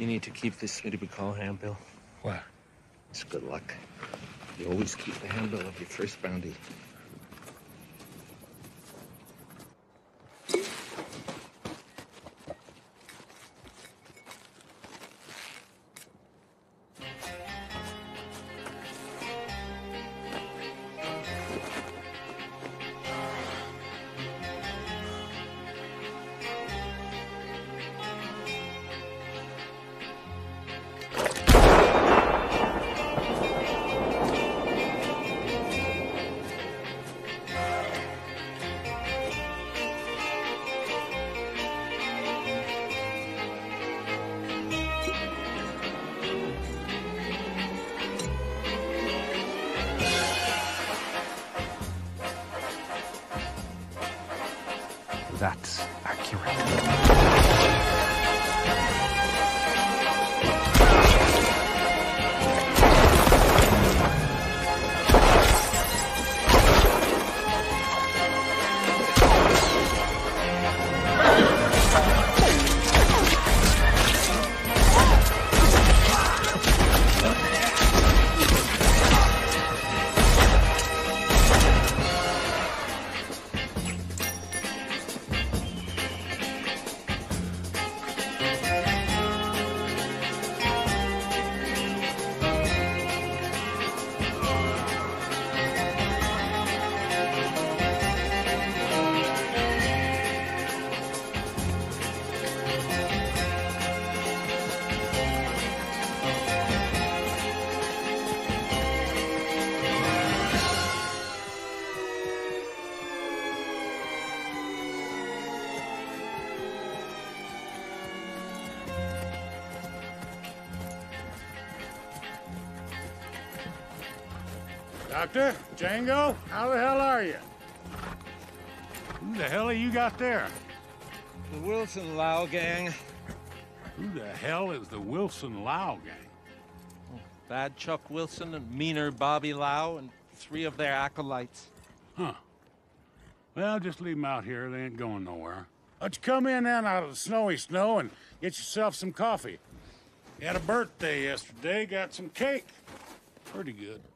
You need to keep this what we call handbill. What? It's good luck. You always keep the handbill of your first bounty. That's accurate. Doctor, Django, how the hell are you? Who the hell are you got there? The Wilson Lau gang. Who the hell is the Wilson Lau gang? Bad Chuck Wilson and meaner Bobby Lau and 3 of their acolytes. Huh. Well, just leave them out here. They ain't going nowhere. Why don't you come in then out of the snowy snow and get yourself some coffee? You had a birthday yesterday, got some cake. Pretty good.